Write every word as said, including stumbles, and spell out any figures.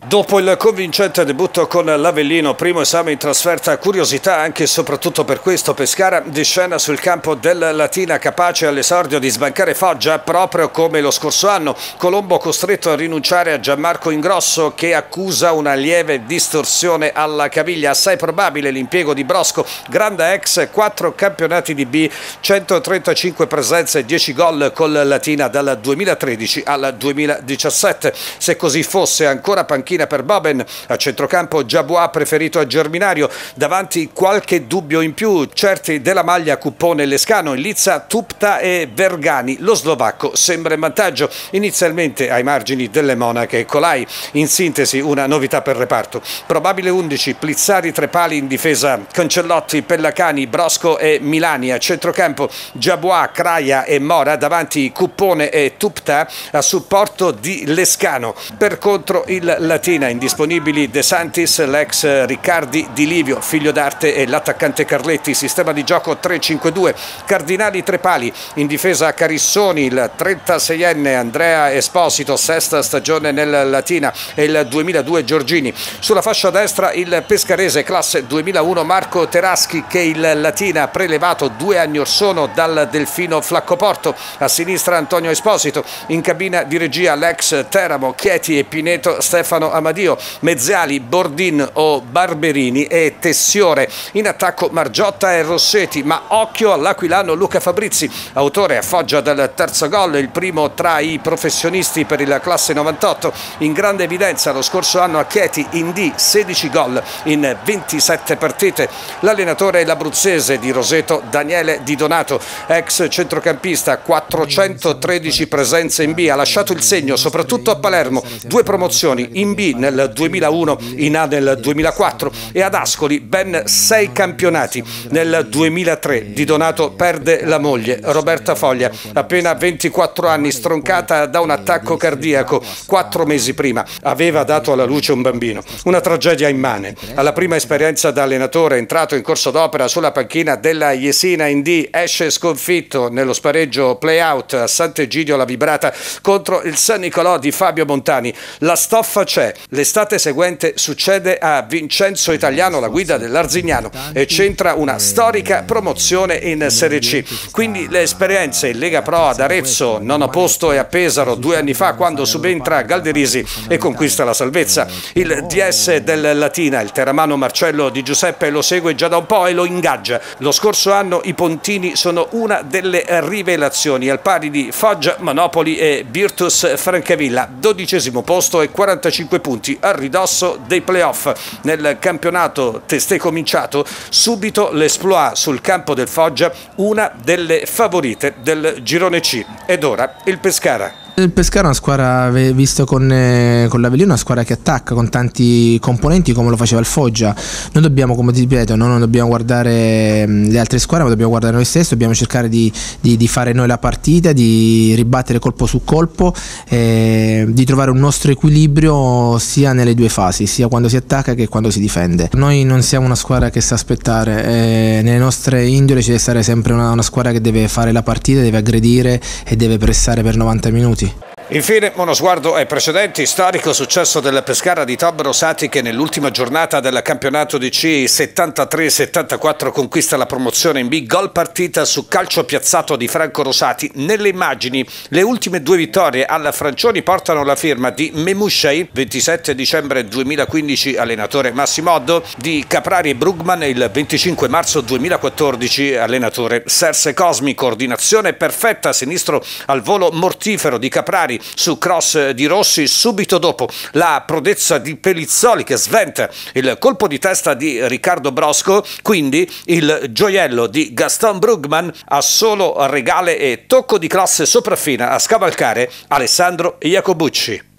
Dopo il convincente debutto con l'Avellino, primo esame in trasferta, curiosità anche e soprattutto per questo Pescara di scena sul campo del Latina, capace all'esordio di sbancare Foggia proprio come lo scorso anno. Colombo costretto a rinunciare a Gianmarco Ingrosso che accusa una lieve distorsione alla caviglia. Assai probabile l'impiego di Brosco, grande ex, quattro campionati di B, centotrentacinque presenze e dieci gol col Latina dal duemilatredici al duemiladiciassette. Se così fosse, ancora panchina per Boben, a centrocampo Giabois preferito a Germinario, davanti qualche dubbio in più, certi della maglia Cuppone e Lescano, in lizza Tupta e Vergani. Lo slovacco sembra in vantaggio inizialmente ai margini delle Monache e Colai. In sintesi una novità per reparto. Probabile undici: Plizzari tre pali in difesa, Cancellotti, Pellacani, Brosco e Milani. A centrocampo Giabois, Craia e Mora, davanti Cuppone e Tupta a supporto di Lescano. Per contro il Latina indisponibili De Santis, l'ex Riccardi, Di Livio, figlio d'arte e l'attaccante Carletti. Sistema di gioco tre cinque due, Cardinali tre pali, in difesa Carissoni, il trentaseienne Andrea Esposito, sesta stagione nel Latina, e il duemiladue Giorgini. Sulla fascia destra il pescarese classe duemilauno Marco Teraschi, che il Latina ha prelevato due anni or sono dal Delfino Flaccoporto. A sinistra Antonio Esposito, in cabina di regia l'ex Teramo, Chieti e Pineto Stefano Amadio, mezzali Bordin o Barberini e Tessiore. In attacco Margiotta e Rossetti, ma occhio all'aquilano Luca Fabrizi, autore a Foggia del terzo gol, il primo tra i professionisti per il classe novantotto. In grande evidenza lo scorso anno a Chieti in D, sedici gol in ventisette partite. L'allenatore è l'abruzzese di Roseto, Daniele Di Donato, ex centrocampista, quattrocentotredici presenze in B, ha lasciato il segno soprattutto a Palermo, due promozioni in B nel duemilauno, in A nel duemilaquattro e ad Ascoli ben sei campionati. Nel duemilatré Di Donato perde la moglie, Roberta Foglia, appena ventiquattro anni, stroncata da un attacco cardiaco. Quattro mesi prima aveva dato alla luce un bambino. Una tragedia immane. Alla prima esperienza da allenatore, entrato in corso d'opera sulla panchina della Jesina in D, esce sconfitto nello spareggio play-out a Sant'Egidio la Vibrata contro il San Nicolò di Fabio Montani. La stoffa c'è. L'estate seguente succede a Vincenzo Italiano, la guida dell'Arzignano, e c'entra una storica promozione in Serie C. Quindi le esperienze in Lega Pro ad Arezzo, nono posto, e a Pesaro due anni fa quando subentra Galderisi e conquista la salvezza. Il D S del Latina, il teramano Marcello Di Giuseppe, lo segue già da un po' e lo ingaggia. Lo scorso anno i Pontini sono una delle rivelazioni, al pari di Foggia, Monopoli e Virtus Francavilla, dodicesimo posto e quarantacinque punti a ridosso dei playoff. Nel campionato testè cominciato, subito l'esploit sul campo del Foggia, una delle favorite del girone C. Ed ora il Pescara. Il Pescara è una squadra, visto con, eh, con l'Avellino, una squadra che attacca con tanti componenti come lo faceva il Foggia. Noi dobbiamo, come ti ripeto, no? non dobbiamo guardare le altre squadre, ma dobbiamo guardare noi stessi, dobbiamo cercare di, di, di fare noi la partita, di ribattere colpo su colpo, eh, di trovare un nostro equilibrio sia nelle due fasi, sia quando si attacca che quando si difende. Noi non siamo una squadra che sa aspettare, eh, nelle nostre indole ci deve stare sempre una, una squadra che deve fare la partita, deve aggredire e deve pressare per novanta minuti. Infine uno sguardo ai precedenti. Storico successo del Pescara di Tob Rosati, che nell'ultima giornata del campionato di C settantatré settantaquattro conquista la promozione in B, gol partita su calcio piazzato di Franco Rosati. Nelle immagini le ultime due vittorie alla Francioni portano la firma di Memushai, ventisette dicembre duemilaquindici allenatore Massimo Oddo, di Caprari e Brugman il venticinque marzo duemilaquattordici allenatore Serse Cosmi. Coordinazione perfetta a sinistro al volo mortifero di Caprari su cross di Rossi, subito dopo la prodezza di Pelizzoli che sventa il colpo di testa di Riccardo Brosco, quindi il gioiello di Gaston Brugman a solo regale e tocco di classe sopraffina a scavalcare Alessandro Iacobucci.